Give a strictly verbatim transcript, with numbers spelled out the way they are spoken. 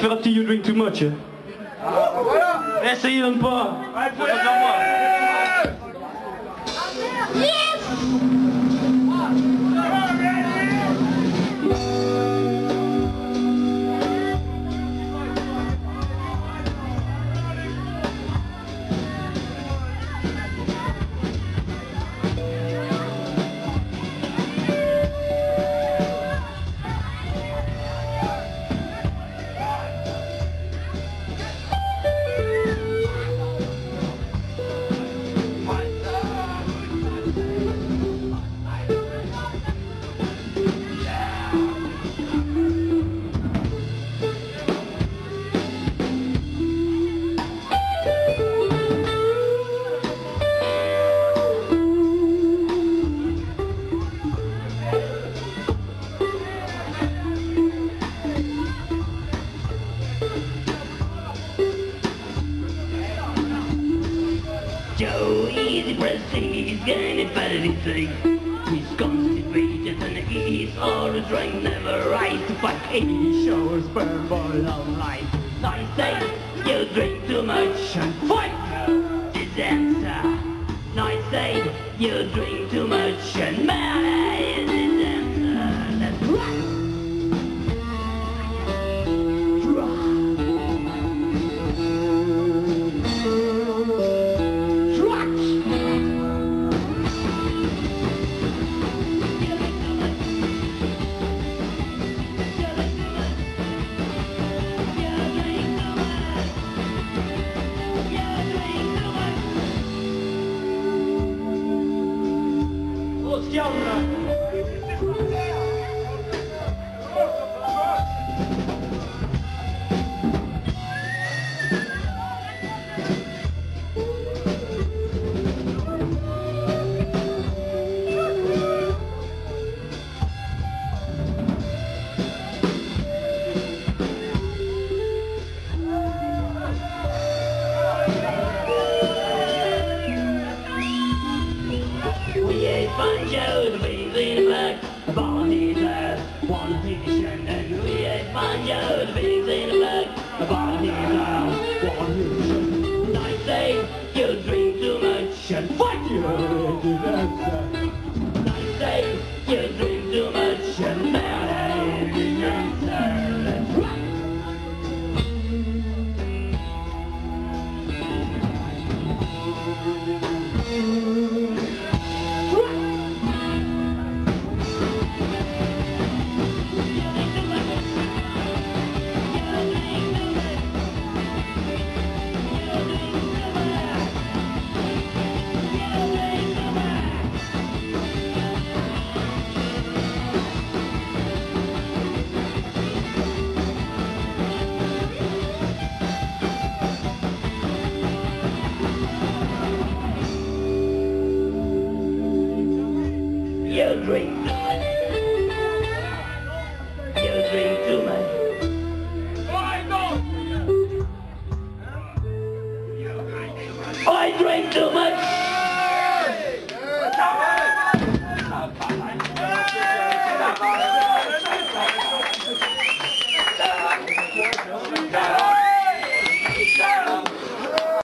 faire un petit you drink too much. Essayez donc pas. Faut pas faire moi. Joe, easy pressing, he's getting fatty sick. He's constipated and he's always drunk, never right to fuck. He shows purple of life. I say, you drink too much and fight disaster. I say, you drink too much and murder is disaster. That's right. Fun Joe, the beans in the back, the body there, one position, and we ate fun Joe, the beans in the back, the body there, one position. I say, you drink too much and fight you. I say, you drink too much and murder is the answer. That's right. You drink too much. You drink too much. I drink too much.